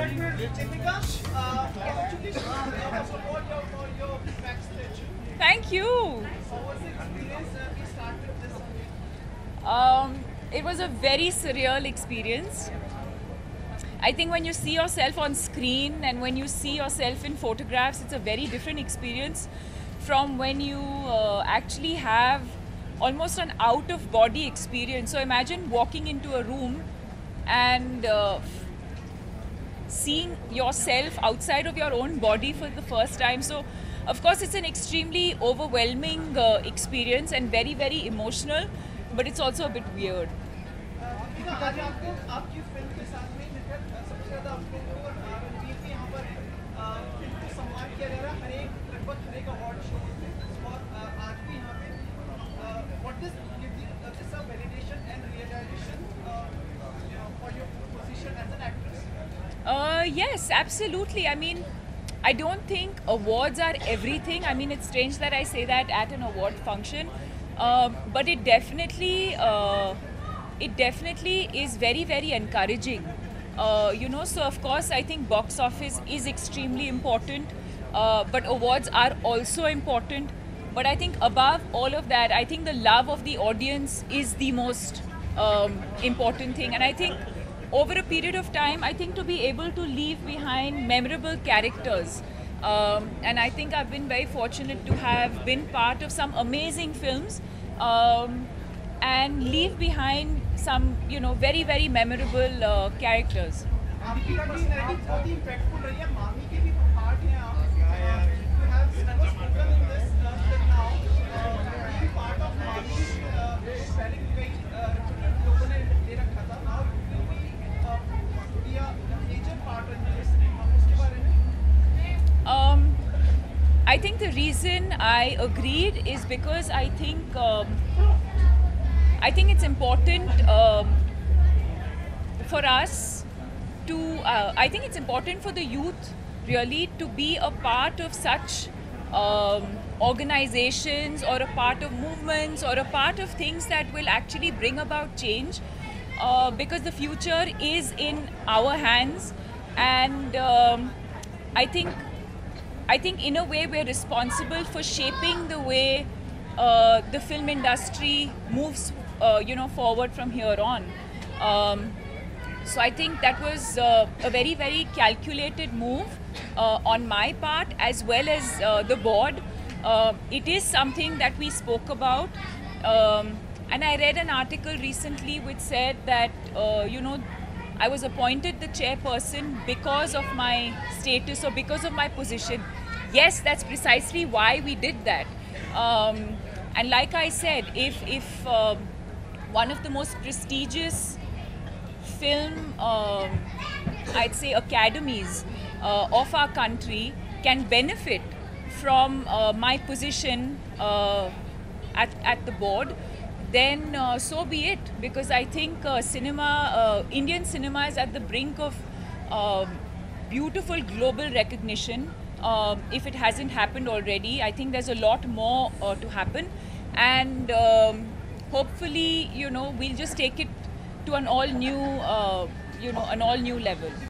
Thank you. It was a very surreal experience. I think when you see yourself on screen and when you see yourself in photographs, it's a very different experience from when you actually have almost an out-of-body experience. So imagine walking into a room and seeing yourself outside of your own body for the first time. So of course it's an extremely overwhelming experience and very, very emotional, but it's also a bit weird. आज आपको आपकी film के साथ में मिलकर सबसे ज़्यादा आप लोगों को रणवीर के यहाँ पर फिल्म को सम्मान किया जा रहा है लगभग हर एक अवार्ड शो में और आज भी यहाँ पे what this gives you this a validation and realisation for your position as an actress Yes, absolutely. I mean, I don't think awards are everything. I mean, it's strange that I say that at an award function, but it definitely is very, very encouraging. So of course I think box office is extremely important, but awards are also important. But I think above all of that, I think the love of the audience is the most important thing. And I think over a period of time, I think to be able to leave behind memorable characters, and I think I've been very fortunate to have been part of some amazing films, and leave behind some, very, very memorable characters. आपकी personality बहुत ही impactful रही है मामी के भी part हैं आप you have never spoken in this till now be part of मामी पहले कई लोगों ने ले रखा था now you will be a major part in this उसके बारे में I think the reason I agreed is because I think it's important for us to, I think it's important for the youth really to be a part of such organizations or a part of movements or a part of things that will actually bring about change, because the future is in our hands. And I think in a way we're responsible for shaping the way the film industry moves forward from here on. So I think that was a very, very calculated move on my part as well as the board. It is something that we spoke about, and I read an article recently which said that I was appointed the chairperson because of my status or because of my position. Yes, that's precisely why we did that. And like I said, if one of the most prestigious film, I'd say, academies of our country can benefit from my position at the board, then so be it. Because I think Indian cinema is at the brink of beautiful global recognition. If it hasn't happened already, I think there's a lot more to happen. And hopefully, we'll just take it to an all new level.